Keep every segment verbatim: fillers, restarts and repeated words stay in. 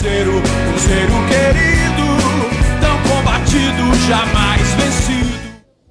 Cruzeiro, Cruzeiro querido, tão combatido, jamais vencido.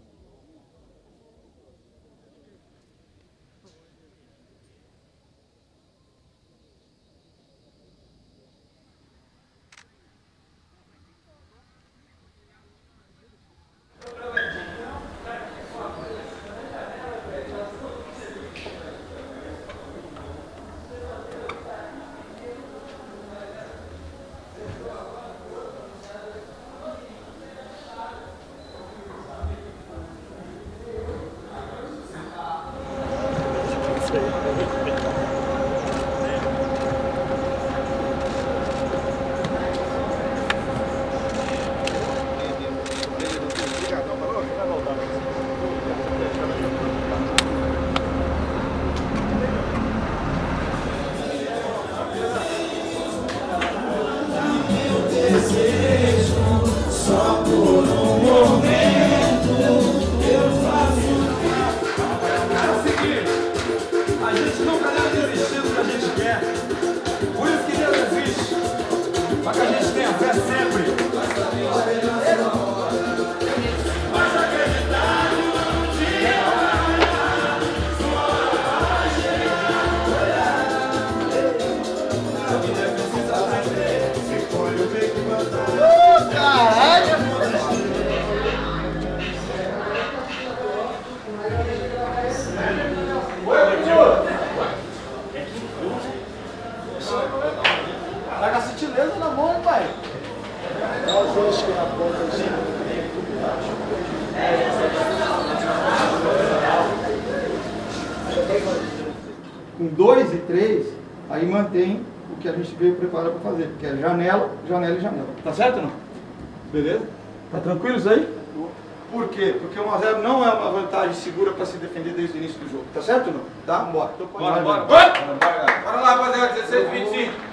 Com dois e três, aí mantém o que a gente veio preparar para fazer, que é janela, janela e janela. Tá certo ou não? Beleza? Tá tranquilo isso aí? Por quê? Porque um a zero não é uma vantagem segura para se defender desde o início do jogo. Tá certo ou não? Tá? Bora. Então, bora, bora, bora, bora, bora, bora. Bora lá, rapaziada, dezesseis, vinte e cinco.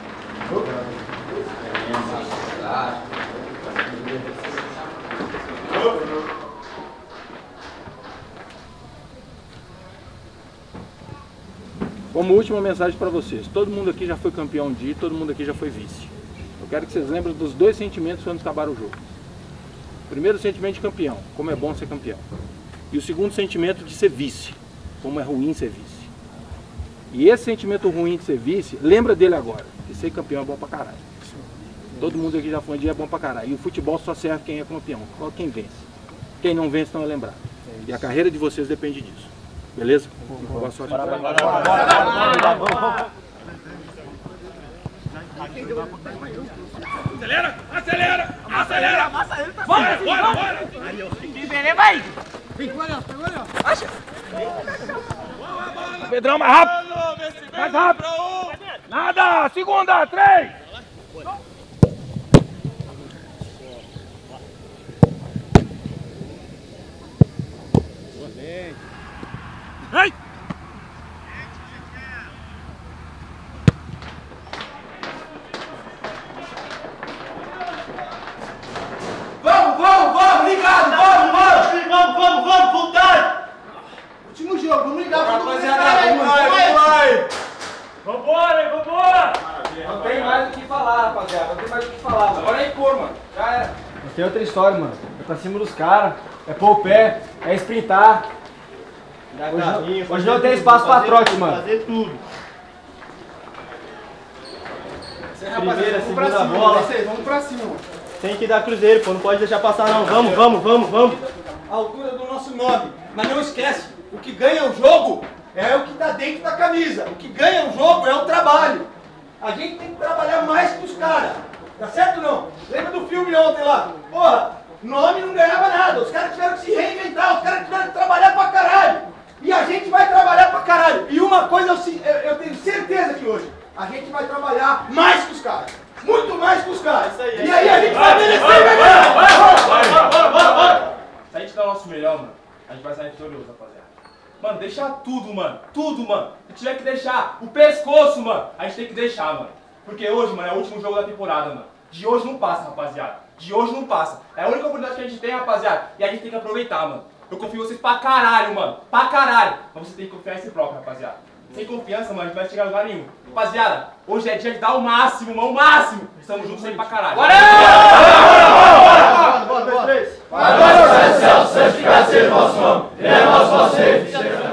Como última mensagem para vocês, todo mundo aqui já foi campeão de, todo mundo aqui já foi vice. Eu quero que vocês lembrem dos dois sentimentos quando acabar o jogo. O primeiro sentimento de campeão, como é bom ser campeão. E o segundo sentimento de ser vice, como é ruim ser vice. E esse sentimento ruim de ser vice, lembra dele agora, que ser campeão é bom pra caralho. Todo mundo aqui já foi um dia é bom pra caralho. E o futebol só serve quem é campeão, só quem vence. Quem não vence não é lembrado. E a carreira de vocês depende disso. Beleza? Boa sorte. Acelera, acelera, acelera. Bora, bora, bora. Vai! Pedrão, mais rápido! Mais rápido! Nada! Segunda, três! Ei! Vamos, vamos, vamos, ligado, vamos, vamos, vamos, vamos, vamos, vontade! Último jogo, vamos ligar pra todo mundo. Rapaziada, vai, vai! Vambora, vambora! Não tem mais o que falar, rapaziada, não tem mais o que falar. Agora é impor, mano. Já era. Não tem outra história, mano. É pra cima dos caras, é pôr o pé, é sprintar. Hoje, hoje não tem espaço pra trote, mano. Fazer tudo. Primeira, segunda bola. Vamos pra cima, mano. Tem que dar Cruzeiro, pô. Não pode deixar passar, não. Vamos, vamos, vamos, vamos. A altura do nosso nome. Mas não esquece, o que ganha o jogo é o que tá dentro da camisa. O que ganha o jogo é o trabalho. A gente tem que trabalhar mais que os caras. Tá certo ou não? Lembra do filme ontem lá? Porra, nome não ganhava nada. Os caras tiveram que se reinventar, os caras tiveram que trabalhar pra caralho. E a gente vai trabalhar pra caralho. E uma coisa eu, eu, eu tenho certeza que hoje, a gente vai trabalhar mais que os caras. Muito mais que os caras. Isso aí, e aí a gente vai merecer e vai ganhar. Bora, bora, bora, bora, bora! Se a gente der o nosso melhor, mano, a gente vai sair vitorioso, rapaziada. Mano, deixar tudo, mano. Tudo, mano. Se tiver que deixar o pescoço, mano, a gente tem que deixar, mano. Porque hoje, mano, é o último jogo da temporada, mano. De hoje não passa, rapaziada. De hoje não passa. É a única oportunidade que a gente tem, rapaziada. E a gente tem que aproveitar, mano. Eu confio em vocês pra caralho, mano. Pra caralho. Mas você tem que confiar em si próprio, rapaziada. Sem confiança, mano, a gente vai chegar a lugar nenhum. Rapaziada, hoje é dia de dar o máximo, mano, o máximo. Estamos juntos aí pra caralho. Bora! Bora, bora, bora, três. Agora o céu, santificado seja o vosso nome. E é nosso vosso ser.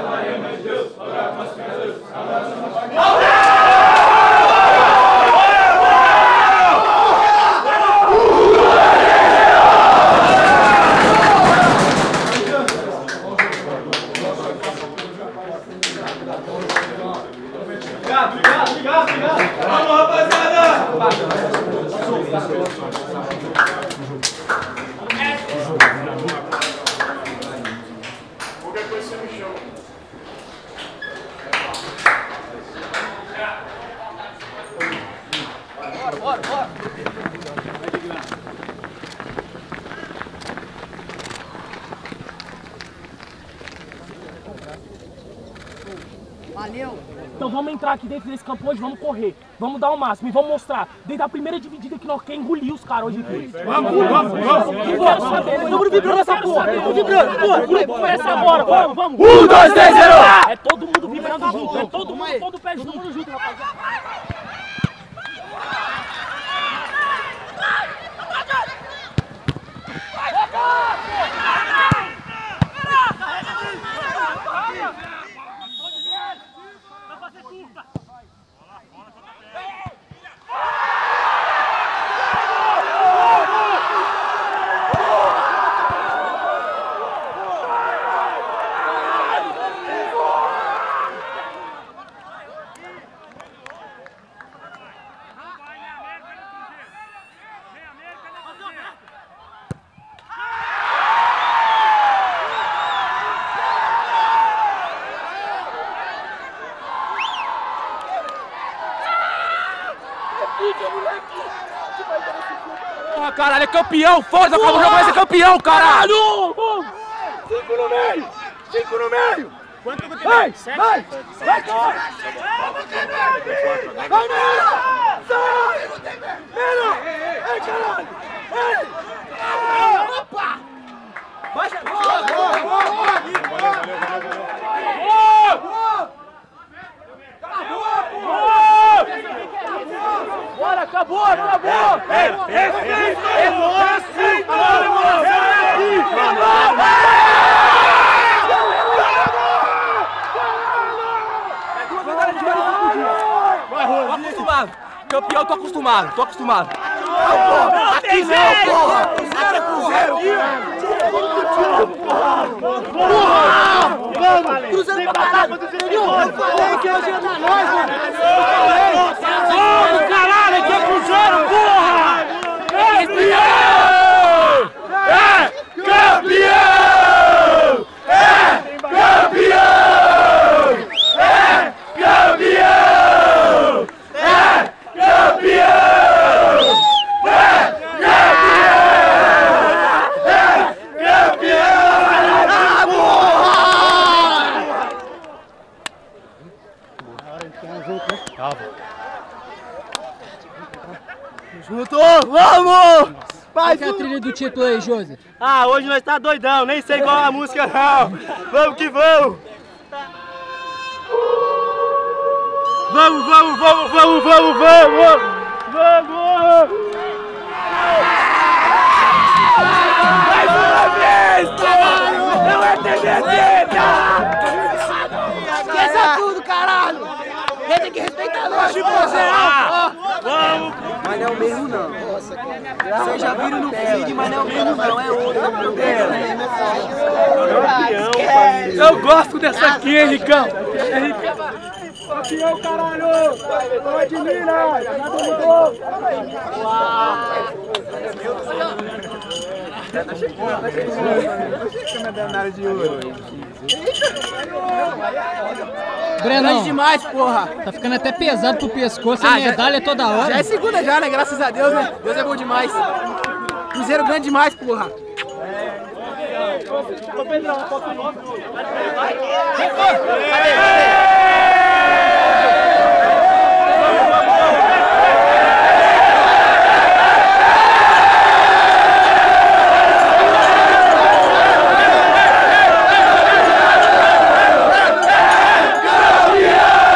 Obrigado, obrigado, obrigado. Vamos, rapaziada! Qualquer coisa você me chama. Bora, bora, bora. Valeu! Então vamos entrar aqui dentro desse campo hoje, vamos correr, vamos dar o máximo e vamos mostrar desde a primeira dividida que nós quer engolir os caras hoje aqui. Vamos, vamos, vamos! Eu quero saber, estamos vibrando essa porra, estamos vibrando, porra, o grupo começa agora, vamos, vamos! Um, dois, três, zero! É todo mundo vibrando junto, é todo mundo, todo pé junto, junto, rapaziada. Porra, caralho, é campeão! Força, acabou o jogo, vai ser campeão, caralho! Cinco no meio! Cinco no meio! Quanto que tem? Vai! Vai! Vai, cara! Vai, Melo! Sai! Melo! Ei, caralho! Ei! Opa! Baixa! Boa, boa, boa, boa! Bora, acabou, acabou! É, é, é, é nosso! Tô acostumado! Campeão, tô acostumado, tô acostumado! Aqui não, porra! Aqui é Cruzeiro! Vamos! Cruzeiro pra caralho! Eu falei que hoje ia dar nós, mano! Vamos, caralho! Aqui é Cruzeiro, porra! É campeão! É campeão! É campeão! É campeão! É campeão! Junto! Vamos! Qual que é a trilha do título aí, Josi? Ah, hoje nós tá doidão, nem sei qual a música não. Vamos que vamos! Vamos, vamos, vamos, vamos, vamos, vamos! Vamos! Mais uma vez, caralho! Não é T V Z! Esqueça tudo, caralho! Ele tem que respeitar nós! Vamos! Mas não é o mesmo não. Vocês já viram no feed, mas não é o mesmo não, é outro. Meu Deus. Eu gosto dessa aqui, Henricão! Campeão, caralho! Vai de Minas! Nada mudou! Brenão, Demais, porra! tá ficando até pesado pro pescoço, a medalha toda hora. Já é segunda já, né? Graças a Deus, né? Deus é bom demais. Cruzeiro grande demais, porra. Ô, Pedrão, qual é o nome? Campeão!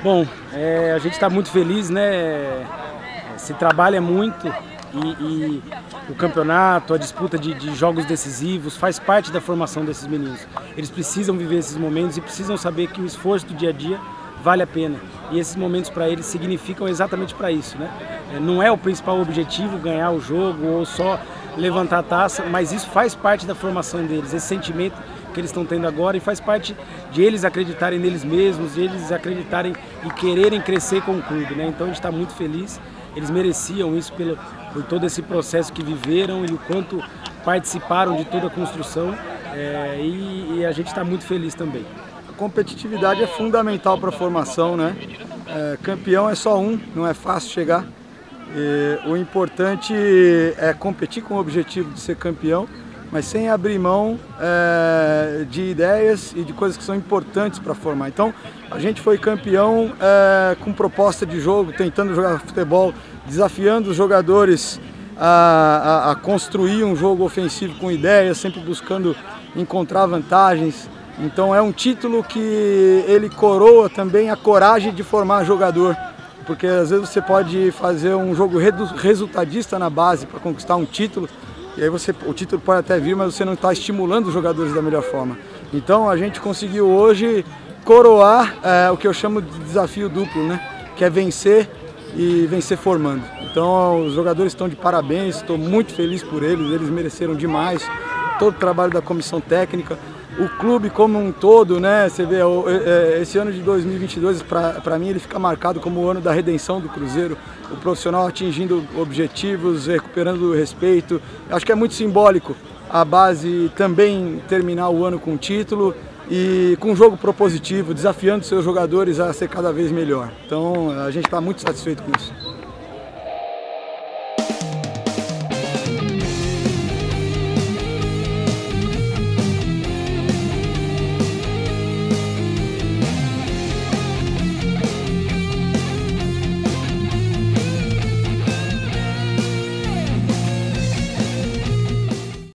Bom, é, a gente está muito feliz, né? Se trabalha muito e, e o campeonato, a disputa de, de jogos decisivos faz parte da formação desses meninos. Eles precisam viver esses momentos e precisam saber que o esforço do dia a dia vale a pena. E esses momentos para eles significam exatamente para isso, né? Não é o principal objetivo ganhar o jogo ou só levantar a taça, mas isso faz parte da formação deles, esse sentimento que eles estão tendo agora, e faz parte de eles acreditarem neles mesmos, de eles acreditarem e quererem crescer com o clube, né? Então a gente está muito feliz, eles mereciam isso pelo, por todo esse processo que viveram e o quanto participaram de toda a construção, é, e, e a gente está muito feliz também. A competitividade é fundamental para a formação, né? É, campeão é só um, não é fácil chegar. E o importante é competir com o objetivo de ser campeão, mas sem abrir mão é, de ideias e de coisas que são importantes para formar. Então, a gente foi campeão é, com proposta de jogo, tentando jogar futebol, desafiando os jogadores a, a, a construir um jogo ofensivo com ideias, sempre buscando encontrar vantagens. Então, é um título que ele coroa também a coragem de formar jogador, porque às vezes você pode fazer um jogo resultadista na base para conquistar um título, e aí você, o título pode até vir, mas você não está estimulando os jogadores da melhor forma. Então a gente conseguiu hoje coroar é, o que eu chamo de desafio duplo, né? Que é vencer e vencer formando. Então os jogadores estão de parabéns, estou muito feliz por eles, eles mereceram demais todo o trabalho da comissão técnica. O clube como um todo, né? Você vê, esse ano de dois mil e vinte e dois, para mim, ele fica marcado como o ano da redenção do Cruzeiro. O profissional atingindo objetivos, recuperando o respeito. Acho que é muito simbólico a base também terminar o ano com título e com um jogo propositivo, desafiando seus jogadores a ser cada vez melhor. Então, a gente está muito satisfeito com isso.